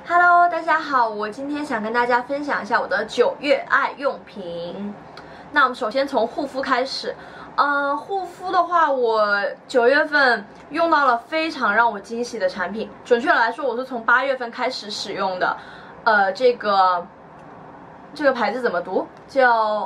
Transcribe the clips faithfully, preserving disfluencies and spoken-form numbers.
Hello， 大家好，我今天想跟大家分享一下我的九月爱用品。那我们首先从护肤开始，呃，护肤的话，我九月份用到了非常让我惊喜的产品。准确来说，我是从八月份开始使用的。呃，这个这个牌子怎么读？叫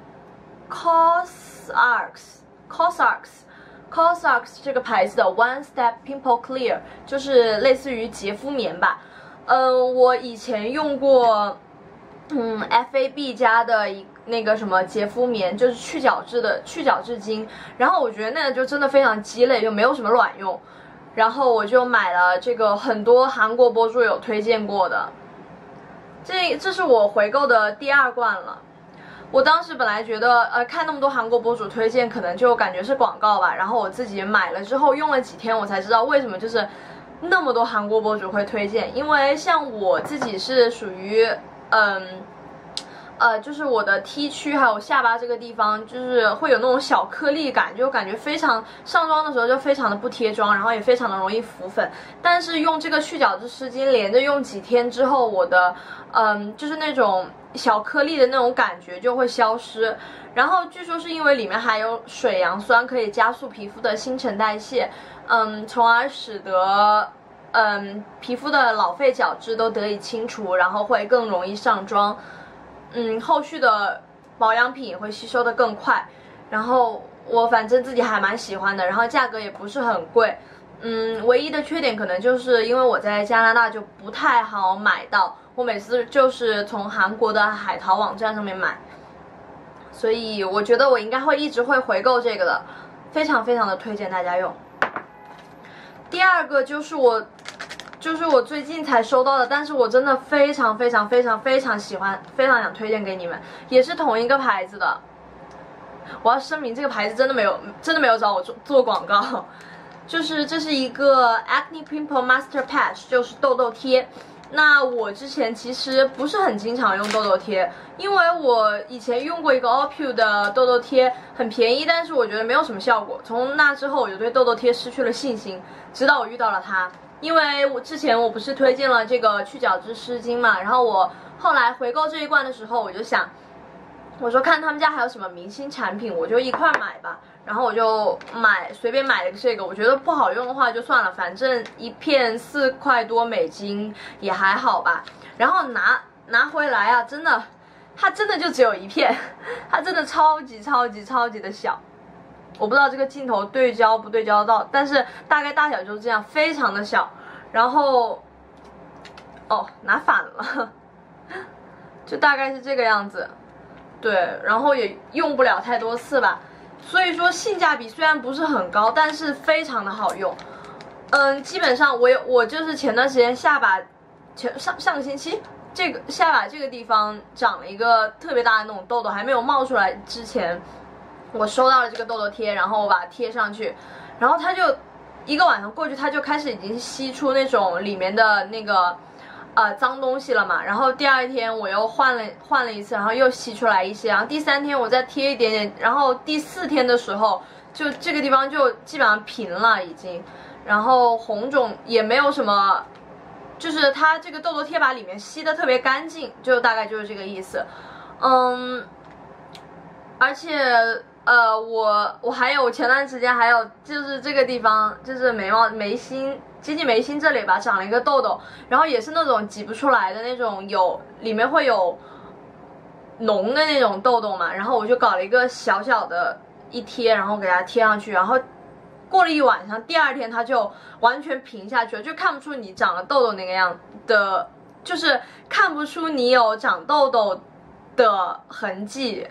Cosrx。Cosrx，Cosrx 这个牌子的 One Step Pimple Clear 就是类似于洁肤棉吧。呃，我以前用过，嗯 ，F A B 家的一那个什么洁肤棉，就是去角质的去角质巾，然后我觉得那个就真的非常鸡肋，就没有什么卵用，然后我就买了这个，很多韩国博主有推荐过的，这这是我回购的第二罐了。我当时本来觉得，呃，看那么多韩国博主推荐，可能就感觉是广告吧。然后我自己买了之后用了几天，我才知道为什么就是那么多韩国博主会推荐。因为像我自己是属于，嗯，呃，就是我的 T 区还有下巴这个地方，就是会有那种小颗粒感，就感觉非常上妆的时候就非常的不贴妆，然后也非常的容易浮粉。但是用这个去角质湿巾连着用几天之后，我的，嗯，就是那种小颗粒的那种感觉就会消失，然后据说是因为里面含有水杨酸，可以加速皮肤的新陈代谢，嗯，从而使得嗯皮肤的老废角质都得以清除，然后会更容易上妆，嗯，后续的保养品也会吸收的更快，然后我反正自己还蛮喜欢的，然后价格也不是很贵。嗯，唯一的缺点可能就是因为我在加拿大就不太好买到，我每次就是从韩国的海淘网站上面买，所以我觉得我应该会一直会回购这个的，非常非常的推荐大家用。第二个就是我，就是我最近才收到的，但是我真的非常非常非常非常喜欢，非常想推荐给你们，也是同一个牌子的。我要声明，这个牌子真的没有真的没有找我做做广告。就是这是一个 Acne Pimple Master Patch， 就是痘痘贴。那我之前其实不是很经常用痘痘贴，因为我以前用过一个 O P U 的痘痘贴，很便宜，但是我觉得没有什么效果。从那之后我就对痘痘贴失去了信心，直到我遇到了它。因为我之前我不是推荐了这个去角质湿巾嘛，然后我后来回购这一罐的时候，我就想，我说看他们家还有什么明星产品，我就一块买吧。然后我就买随便买了个这个，我觉得不好用的话就算了，反正一片四块多美金也还好吧。然后拿拿回来啊，真的，它真的就只有一片，它真的超级超级超级的小。我不知道这个镜头对焦不对焦到，但是大概大小就是这样，非常的小。然后，哦，拿反了，就大概是这个样子。对，然后也用不了太多次吧。所以说性价比虽然不是很高，但是非常的好用。嗯，基本上我有我就是前段时间下巴，前上上个星期这个下巴这个地方长了一个特别大的那种痘痘，还没有冒出来之前，我收到了这个痘痘贴，然后我把它贴上去，然后它就一个晚上过去，它就开始已经吸出那种里面的那个呃脏东西了嘛，然后第二天我又换了换了一次，然后又吸出来一些，然后第三天我再贴一点点，然后第四天的时候就这个地方就基本上平了已经，然后红肿也没有什么，就是它这个痘痘贴把里面吸的特别干净，就大概就是这个意思。嗯，而且呃我我还有前段时间还有就是这个地方就是眉毛眉心。接近眉心这里吧，长了一个痘痘，然后也是那种挤不出来的那种，有里面会有脓的那种痘痘嘛，然后我就搞了一个小小的一贴，然后给它贴上去，然后过了一晚上，第二天它就完全平下去了，就看不出你长了痘痘那个样的，就是看不出你有长痘痘的痕迹。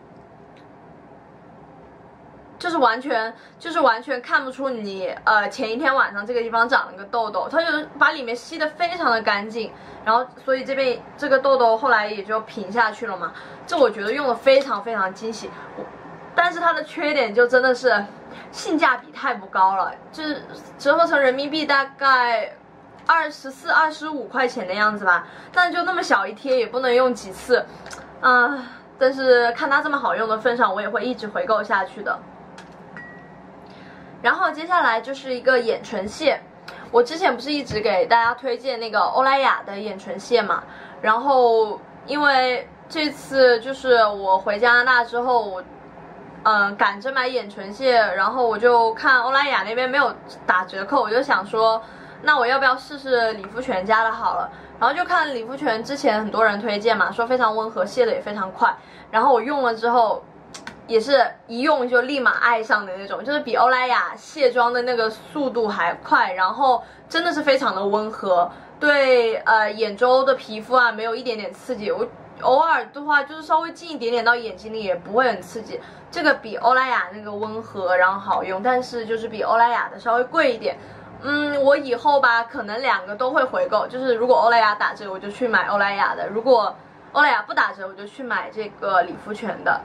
就是完全就是完全看不出你呃前一天晚上这个地方长了个痘痘，它就是把里面吸的非常的干净，然后所以这边这个痘痘后来也就平下去了嘛，这我觉得用的非常非常惊喜。但是它的缺点就真的是性价比太不高了，就是折合成人民币大概二十四、二十五块钱的样子吧，但就那么小一贴也不能用几次，啊、呃，但是看它这么好用的份上，我也会一直回购下去的。然后接下来就是一个眼唇卸， 我之前不是一直给大家推荐那个欧莱雅的眼唇卸嘛，然后因为这次就是我回加拿大之后，我嗯赶着买眼唇卸，然后我就看欧莱雅那边没有打折扣，我就想说，那我要不要试试理肤泉家的好了？然后就看理肤泉之前很多人推荐嘛，说非常温和，卸的也非常快，然后我用了之后。也是一用就立马爱上的那种，就是比欧莱雅卸妆的那个速度还快，然后真的是非常的温和，对呃眼周的皮肤啊没有一点点刺激，我偶尔的话就是稍微近一点点到眼睛里也不会很刺激，这个比欧莱雅那个温和然后好用，但是就是比欧莱雅的稍微贵一点。嗯，我以后吧可能两个都会回购，就是如果欧莱雅打折我就去买欧莱雅的，如果欧莱雅不打折我就去买这个理肤泉的。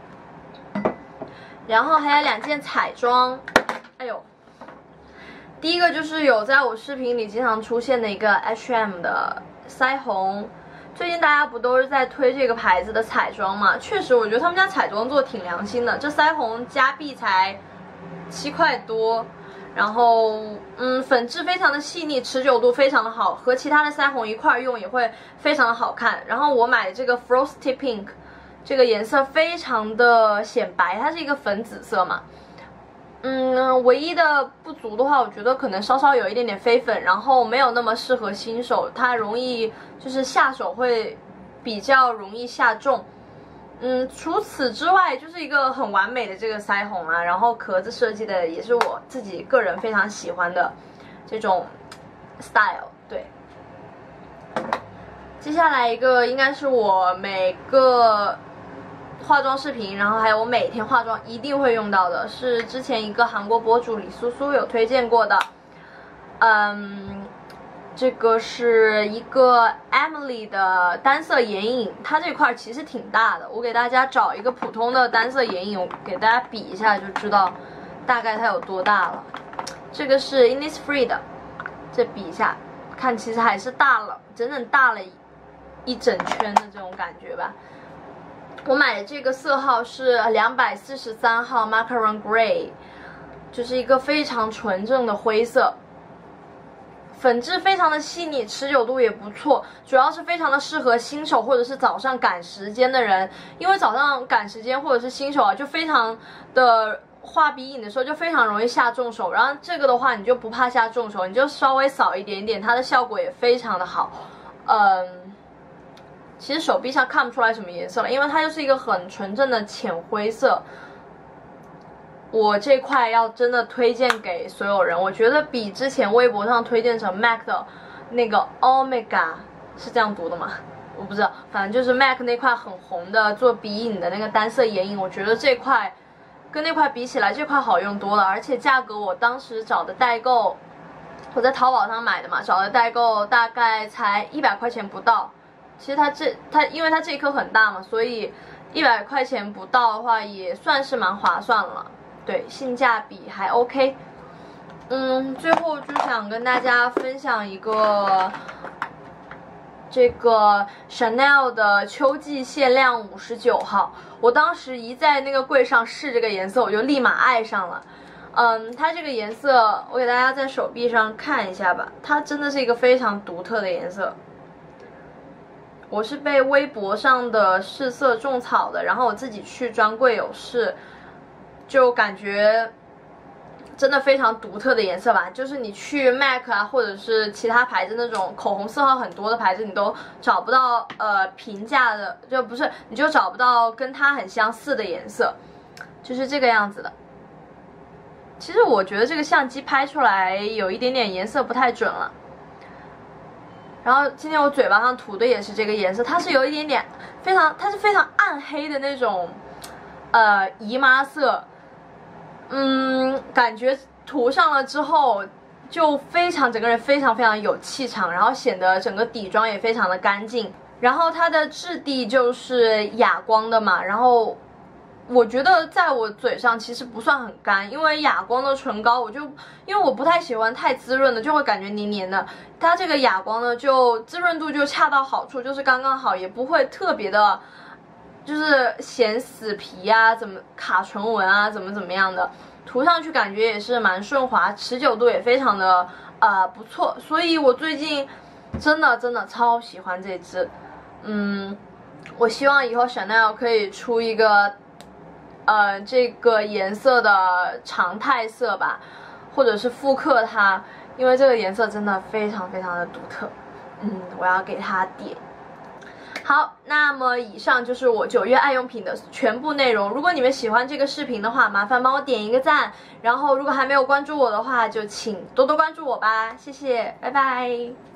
然后还有两件彩妆，哎呦，第一个就是有在我视频里经常出现的一个 H and M 的腮红，最近大家不都是在推这个牌子的彩妆嘛？确实，我觉得他们家彩妆做的挺良心的，这腮红加币才七块多，然后嗯，粉质非常的细腻，持久度非常的好，和其他的腮红一块用也会非常的好看。然后我买的这个 Frosty Pink。这个颜色非常的显白，它是一个粉紫色嘛，嗯，唯一的不足的话，我觉得可能稍稍有一点点飞粉，然后没有那么适合新手，它容易就是下手会比较容易下重。嗯，除此之外，就是一个很完美的这个腮红啊，然后壳子设计的也是我自己个人非常喜欢的这种 style， 对。接下来一个应该是我每个化妆视频，然后还有我每天化妆一定会用到的，是之前一个韩国博主李苏苏有推荐过的，嗯，这个是一个 Emily 的单色眼影，它这块其实挺大的，我给大家找一个普通的单色眼影，我给大家比一下就知道大概它有多大了。这个是 Innisfree 的，这比一下，看其实还是大了，整整大了一整圈的这种感觉吧。我买的这个色号是两百四十三号 Macaron Grey， 就是一个非常纯正的灰色，粉质非常的细腻，持久度也不错，主要是非常的适合新手或者是早上赶时间的人，因为早上赶时间或者是新手啊，就非常的画鼻影的时候就非常容易下重手，然后这个的话你就不怕下重手，你就稍微扫一点点，它的效果也非常的好，嗯。其实手臂上看不出来什么颜色了，因为它就是一个很纯正的浅灰色。我这块要真的推荐给所有人，我觉得比之前微博上推荐成 M A C 的那个 Omega 是这样读的吗？我不知道，反正就是 M A C 那块很红的做鼻影的那个单色眼影，我觉得这块跟那块比起来，这块好用多了，而且价格我当时找的代购，我在淘宝上买的嘛，找的代购大概才一百块钱不到。其实它这它因为它这一颗很大嘛，所以一百块钱不到的话也算是蛮划算了，对，性价比还 OK。嗯，最后就想跟大家分享一个这个 Chanel 的秋季限量五十九号，我当时一在那个柜上试这个颜色，我就立马爱上了。嗯，它这个颜色我给大家在手臂上看一下吧，它真的是一个非常独特的颜色。我是被微博上的试色种草的，然后我自己去专柜有试，就感觉真的非常独特的颜色吧。就是你去 M A C 啊，或者是其他牌子那种口红色号很多的牌子，你都找不到呃平价的，就不是你就找不到跟它很相似的颜色，就是这个样子的。其实我觉得这个相机拍出来有一点点颜色不太准了。然后今天我嘴巴上涂的也是这个颜色，它是有一点点非常，它是非常暗黑的那种，呃，姨妈色，嗯，感觉涂上了之后就非常整个人非常非常有气场，然后显得整个底妆也非常的干净，然后它的质地就是哑光的嘛，然后。我觉得在我嘴上其实不算很干，因为哑光的唇膏我就因为我不太喜欢太滋润的，就会感觉黏黏的。它这个哑光呢，就滋润度就恰到好处，就是刚刚好，也不会特别的，就是显死皮啊，怎么卡唇纹啊，怎么怎么样的，涂上去感觉也是蛮顺滑，持久度也非常的呃不错，所以我最近真的真的超喜欢这支。嗯，我希望以后 Chanel 可以出一个呃这个颜色的常态色吧，或者是复刻它，因为这个颜色真的非常非常的独特。嗯，我要给它点。好，那么以上就是我九月爱用品的全部内容。如果你们喜欢这个视频的话，麻烦帮我点一个赞。然后如果还没有关注我的话，就请多多关注我吧，谢谢，拜拜。